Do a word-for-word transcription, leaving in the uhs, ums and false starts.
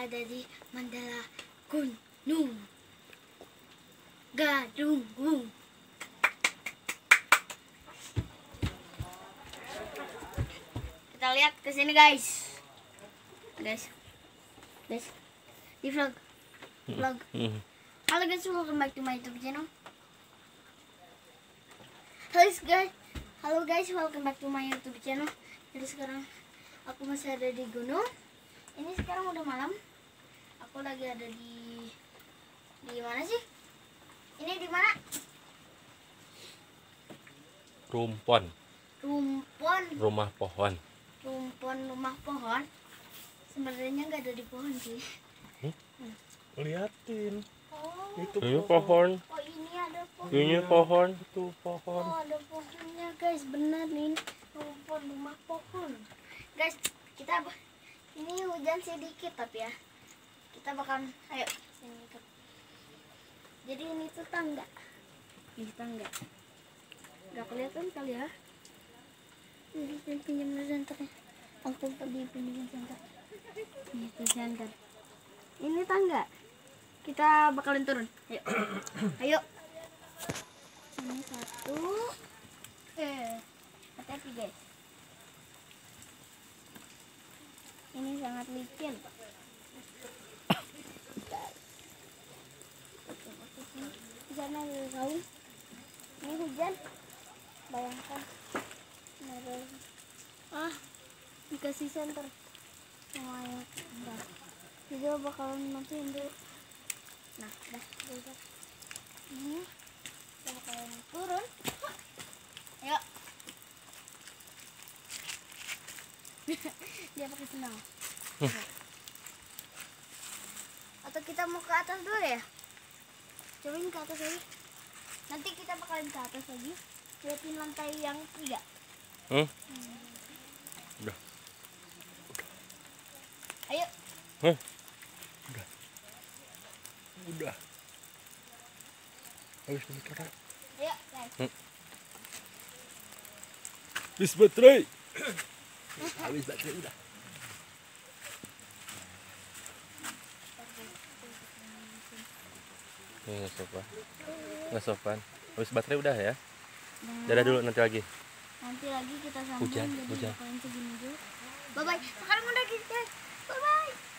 ada di Mandala Gunung Gadunggung. Kita lihat ke sini guys. Guys. Guys. Di vlog. Vlog. Halo guys, welcome back to my YouTube channel. Halo guys. Halo guys, welcome back to my YouTube channel. Jadi sekarang aku masih ada di gunung. Ini sekarang udah malam. Aku lagi ada di di mana sih? Ini di mana? Rumpon. Rumpon. Rumah pohon. Rumpon rumah pohon. Sebenarnya nggak ada di pohon sih. Hmm? Hmm. Liatin. Oh. Itu ini pohon. Oh ini ada pohon. Ini pohon. Itu pohon. Oh ada pohonnya guys, bener nih. Rumpon rumah pohon. Guys, kita ini hujan sedikit tapi ya. Kita bakal ayo sini ikut. Jadi ini tuh tangga. Ini tangga. Gak kelihatan kali ya. Ini pinjam senternya. Aku pergi pinjam senter. Ini tuh senter. Ini tangga. Kita bakalan turun. Ayo. Ayo. Ini satu. Eh, hati-hati guys. Ini sangat licin. Di sana ada raung. Ini hujan. Bayangkan. Ada ah dikasih senter. Semuanya. Udah. Video bakalan matiin dulu. Nah, udah. Udah. Ini kita bakalan turun. Ayo. Dia pakai sendal. Atau kita mau ke atas dulu ya? Cobain ke atas lagi. Nanti kita bakalan ke atas lagi. Lihatin lantai yang tiga. Hmm? Udah. Ayo. Hah? Udah. Udah. Habis bicara. Ayo, guys. Hmm. Habis baterai. Habis baterai udah. Ini nggak sopan. Nggak sopan. Habis baterai udah ya. Nah, Dadah dulu nanti lagi. nanti lagi kita sambung. Hujan, Jadi hujan. bakalan segini dulu. Bye bye. Sekarang udah gitu guys. Bye bye.